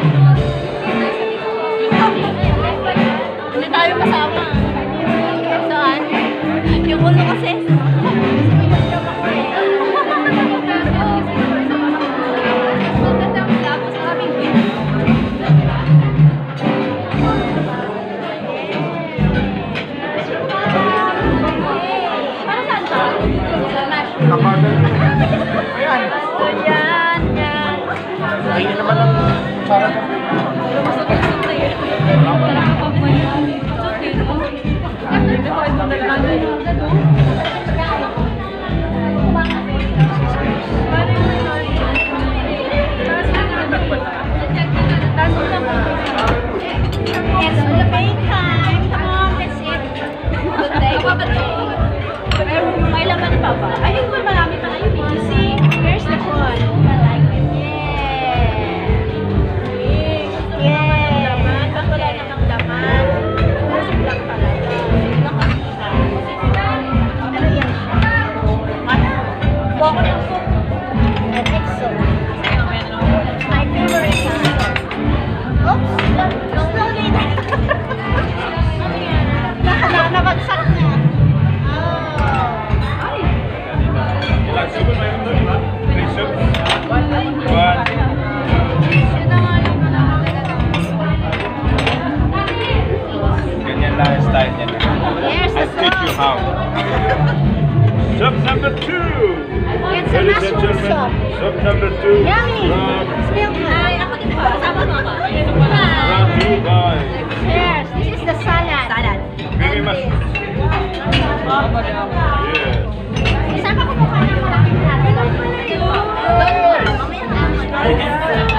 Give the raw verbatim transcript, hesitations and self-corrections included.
Hindi tayo kasama. Saan? Yung ulo kasi. Ayan. Oh, yan, yan. Ayun naman ang sarap. It's Philippine time. Come on, that's it. Good day. May laman pa ba? Ay, hindi marami pa na yun. You see, here's the one. Yeah. Yeah. Pag wala namang laman, busog lang talaga. Ano yan siya? Boko ng soup. And egg soup. My favorite soup. Oops! Slowly na. Nakabagsak niya. Ilang soup mayroon doon, ha? Three soup? One. Ganyan lang ang style niya. Here's the I'll teach you sauce. how. Soup number two. It's a Ladies and mushroom gentlemen, soup. soup number two. Yummy! From, Smell good. Ay, ako din pa. Kasama mo ba? from Dubai. Cheers! This is the salad. Salad. Very much. Yes. Isama ko mukha ng malaking salad. Mamaya na.